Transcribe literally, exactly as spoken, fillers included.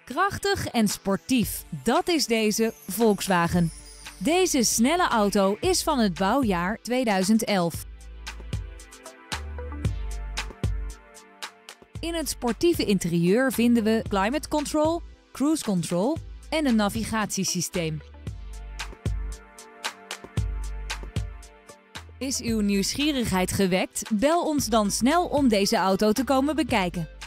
Krachtig en sportief, dat is deze Volkswagen. Deze snelle auto is van het bouwjaar tweeduizend elf. In het sportieve interieur vinden we climate control, cruise control en een navigatiesysteem. Is uw nieuwsgierigheid gewekt? Bel ons dan snel om deze auto te komen bekijken.